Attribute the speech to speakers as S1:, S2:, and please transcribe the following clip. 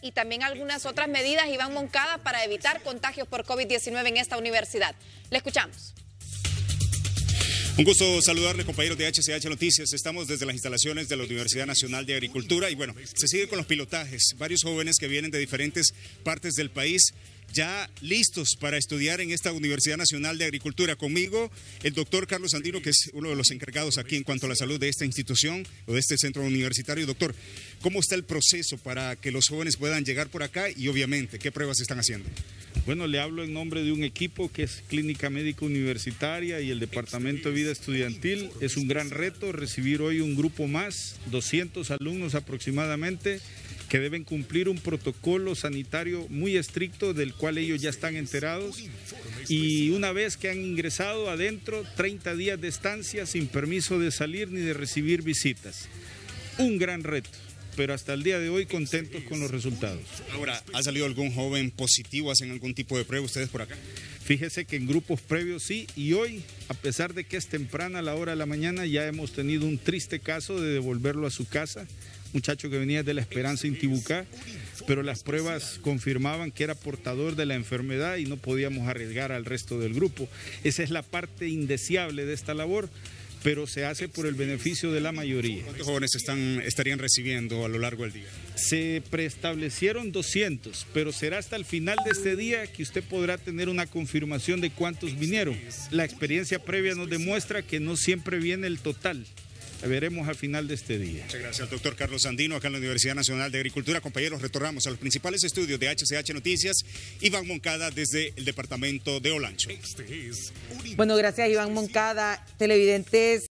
S1: y también algunas otras medidas, Iván Moncada, para evitar contagios por COVID-19 en esta universidad. Le escuchamos.
S2: Un gusto saludarle, compañeros de HCH Noticias. Estamos desde las instalaciones de la Universidad Nacional de Agricultura y bueno, se sigue con los pilotajes. Varios jóvenes que vienen de diferentes partes del país ya listos para estudiar en esta Universidad Nacional de Agricultura. Conmigo, el doctor Carlos Andino, que es uno de los encargados aquí en cuanto a la salud de esta institución o de este centro universitario. Doctor, ¿cómo está el proceso para que los jóvenes puedan llegar por acá y obviamente qué pruebas están haciendo?
S3: Bueno, le hablo en nombre de un equipo que es Clínica Médica Universitaria y el Departamento de Vida Estudiantil. Es un gran reto recibir hoy un grupo más, 200 alumnos aproximadamente, que deben cumplir un protocolo sanitario muy estricto del cual ellos ya están enterados, y una vez que han ingresado adentro, 30 días de estancia sin permiso de salir ni de recibir visitas. Un gran reto, pero hasta el día de hoy contentos con los resultados.
S2: Ahora, ¿ha salido algún joven positivo? ¿Hacen algún tipo de prueba ustedes por acá?
S3: Fíjese que en grupos previos sí, y hoy, a pesar de que es temprana la hora de la mañana, ya hemos tenido un triste caso de devolverlo a su casa, muchacho que venía de La Esperanza, Intibucá, pero las pruebas confirmaban que era portador de la enfermedad y no podíamos arriesgar al resto del grupo. Esa es la parte indeseable de esta labor, pero se hace por el beneficio de la mayoría.
S2: ¿Cuántos jóvenes estarían recibiendo a lo largo del día?
S3: Se preestablecieron 200, pero será hasta el final de este día que usted podrá tener una confirmación de cuántos vinieron. La experiencia previa nos demuestra que no siempre viene el total. Veremos al final de este día.
S2: Muchas gracias al doctor Carlos Andino, acá en la Universidad Nacional de Agricultura. Compañeros, retornamos a los principales estudios de HCH Noticias. Iván Moncada desde el departamento de Olancho.
S4: Bueno, gracias Iván Moncada. Televidentes.